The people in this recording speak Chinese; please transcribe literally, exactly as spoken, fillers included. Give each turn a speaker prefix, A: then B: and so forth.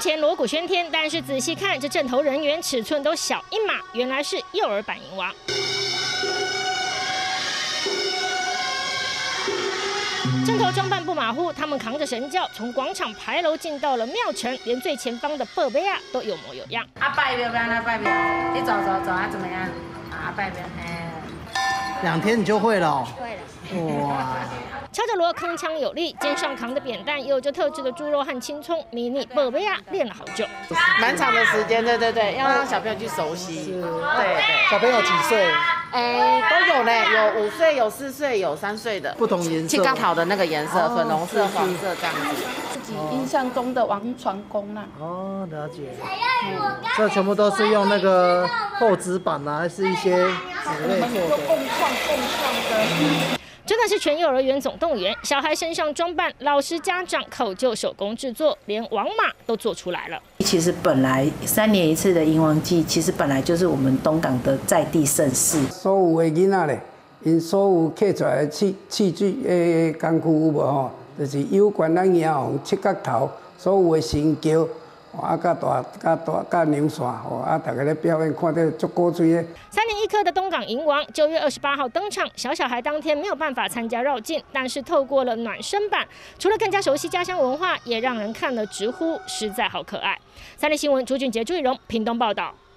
A: 前锣鼓喧天，但是仔细看，这阵头人员尺寸都小一码，原来是幼儿版银王。 阵头装扮不马虎，他们扛着神轿，从广场牌楼进到了庙城，连最前方的伯贝啊都有模有样。
B: 啊，拜庙拜那拜庙，你走走走啊，怎么样？啊，拜庙，哎，
C: 两天你就会了、哦。
B: 会
C: 了。哇！
A: 敲着锣，铿锵有力，肩上扛的扁担，有着特制的猪肉和青葱，迷你伯贝啊练了好久，
B: 蛮长的时间，对对对，要让小朋友去熟悉。对对。
C: 小朋友几岁？
B: 哎，都有嘞，有五岁，有四岁，有三岁的，
C: 不同颜色。
B: 青刚好的那个颜色，粉红色、黄色这样子。
D: 自己印象中的王传公啦。
C: 哦，了解。嗯，这全部都是用那个厚纸板啊，还是一些纸类做的。
D: 共创共创的。
A: 真的是全幼儿园总动员，小孩身上装扮，老师家长考究手工制作，连王马都做出来了。
E: 其实本来三年一次的迎王祭，其实本来就是我们东港的在地盛事。
F: 所有的囡仔咧，因所有刻出来的器器具诶工具有无吼，就是有关咱银行七角头所有的神桥。 啊，甲大、甲大、甲牛线，吼啊，大家咧表演，看得足古锥的。
A: 三年一科的东港银王，九月二十八号登场。小小孩当天没有办法参加绕境，但是透过了暖身版，除了更加熟悉家乡文化，也让人看了直呼实在好可爱。三立新闻朱俊杰、朱以荣屏东报道。